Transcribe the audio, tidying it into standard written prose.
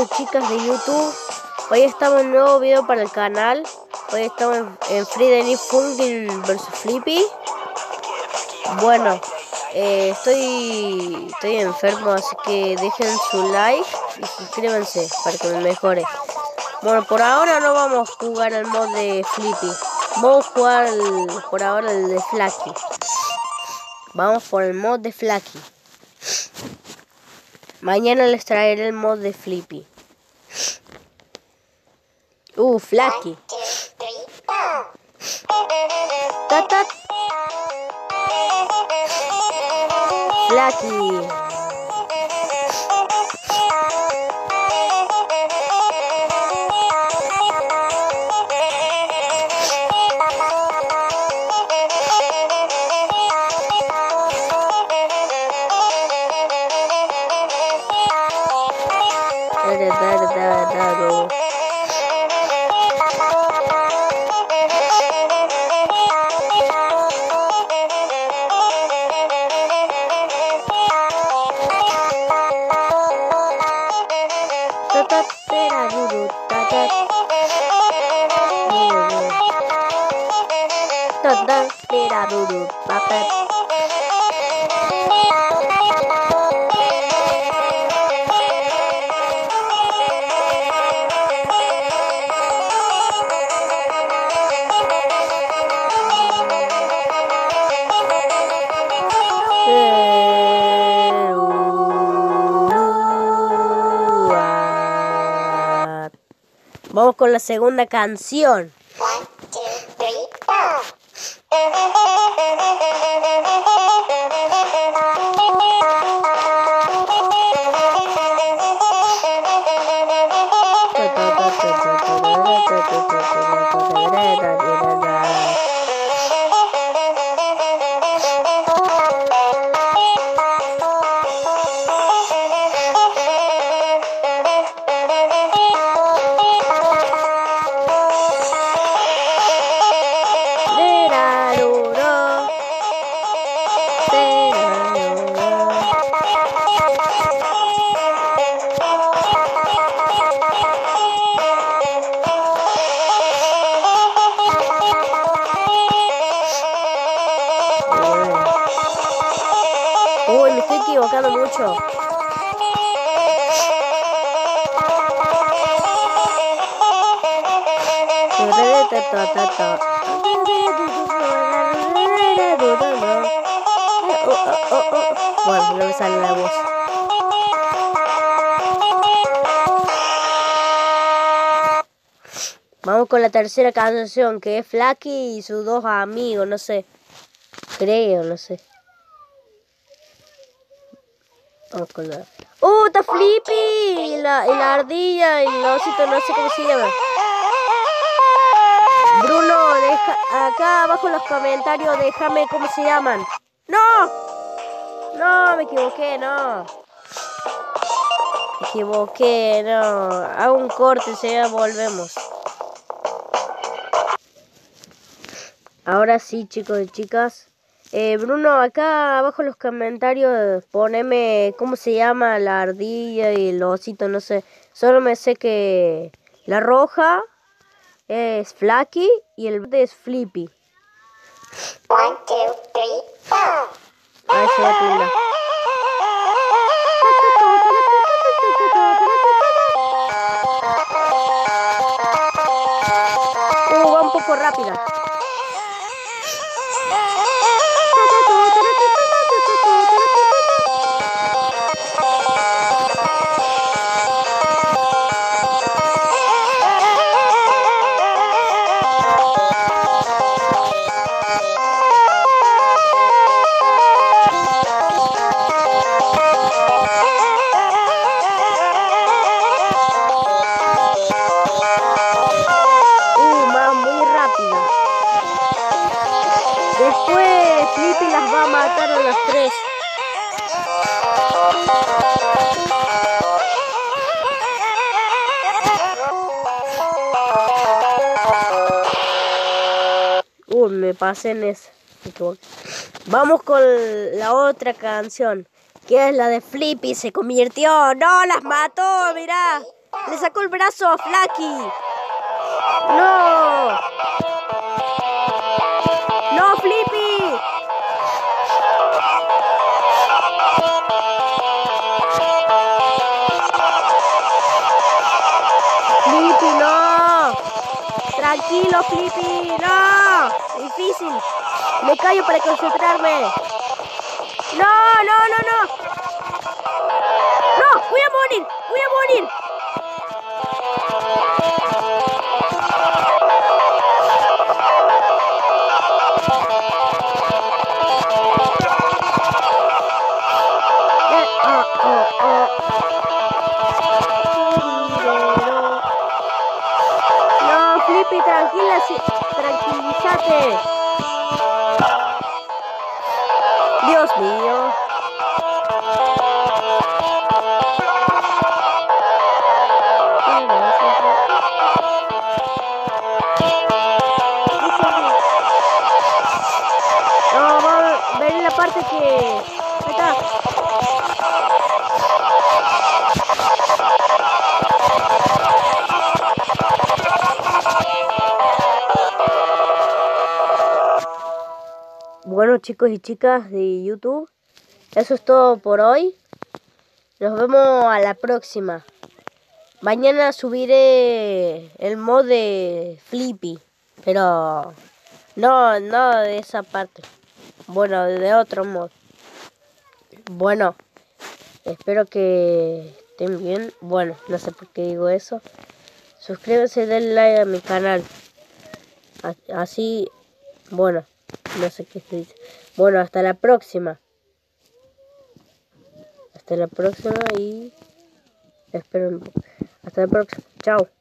chicas de YouTube. Hoy estamos en un nuevo video para el canal. Hoy estamos en Friday Funkin vs Flippy. Bueno, estoy enfermo, así que dejen su like y suscríbanse para que me mejore. Bueno, por ahora no vamos a jugar al mod de Flippy. Vamos a jugar por ahora el de Flaky. Vamos por el mod de Flaky. Mañana les traeré el mod de Flippy. Flaky. Flaky. Vamos con la segunda canción. 1, 2, 3, Me estoy equivocando mucho. Bueno, no me sale la voz. Vamos con la tercera canción, que es Flaky y sus dos amigos, no sé. Creo, no sé. Vamos con la... ¡Está Flippy! Y la ardilla y el osito, no sé cómo se llama. Bruno, deja acá abajo en los comentarios, déjame cómo se llaman. ¡No! No, me equivoqué, no. Me equivoqué, no. Hago un corte, ya volvemos. Ahora sí, chicos y chicas. Bruno, acá abajo en los comentarios poneme cómo se llama la ardilla y el osito, no sé. Solo me sé que la roja es Flaky y el verde es Flippy. 1, 2, 3, 4. Ahí se va a tildar. Va un poco rápida. Después Flippy las va a matar a las 3. Me pasé en eso. Vamos con la otra canción, que es la de Flippy se convirtió. ¡No, las mató! Mirá. Le sacó el brazo a Flaky. ¡No! ¡No, Flippy! Flippy, no. Tranquilo, Flippy, no. Difícil. Me callo para concentrarme. No, no, no, no. No, voy a morir, voy a morir. No, Flippy, tranquilízate. Dios mío. No, vamos a ver la parte que... Ahí está. Bueno, chicos y chicas de YouTube, eso es todo por hoy. Nos vemos a la próxima. Mañana subiré el mod de Flippy, pero no de esa parte. Bueno, de otro mod. Bueno, espero que estén bien. Bueno, no sé por qué digo eso. Suscríbanse y denle like a mi canal. Así, bueno, no sé qué se dice. Bueno, hasta la próxima. Hasta la próxima y espero un poco. Hasta la próxima. Chao.